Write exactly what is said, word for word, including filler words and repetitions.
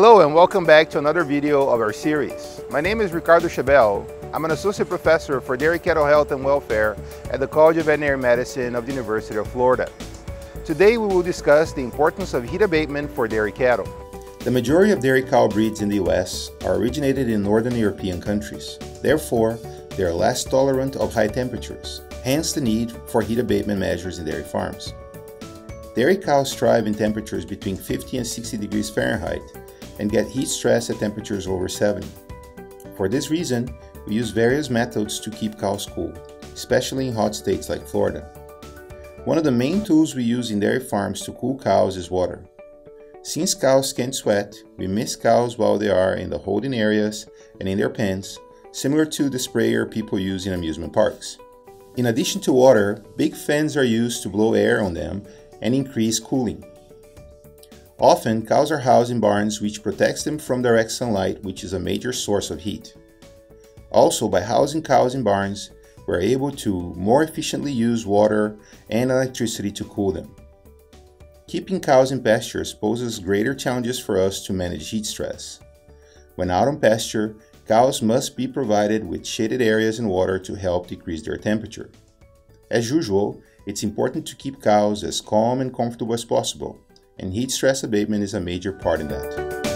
Hello and welcome back to another video of our series. My name is Ricardo Chabel. I'm an associate professor for dairy cattle health and welfare at the College of Veterinary Medicine of the University of Florida. Today we will discuss the importance of heat abatement for dairy cattle. The majority of dairy cow breeds in the U S are originated in northern European countries. Therefore, they are less tolerant of high temperatures, hence the need for heat abatement measures in dairy farms. Dairy cows thrive in temperatures between fifty and sixty degrees Fahrenheit and get heat stress at temperatures over seventy. For this reason, we use various methods to keep cows cool, especially in hot states like Florida. One of the main tools we use in dairy farms to cool cows is water. Since cows can't sweat, we mist cows while they are in the holding areas and in their pens, similar to the sprayer people use in amusement parks. In addition to water, big fans are used to blow air on them and increase cooling. Often, cows are housed in barns which protects them from direct sunlight, which is a major source of heat. Also, by housing cows in barns, we're able to more efficiently use water and electricity to cool them. Keeping cows in pastures poses greater challenges for us to manage heat stress. When out on pasture, cows must be provided with shaded areas and water to help decrease their temperature. As usual, it's important to keep cows as calm and comfortable as possible, and heat stress abatement is a major part in that.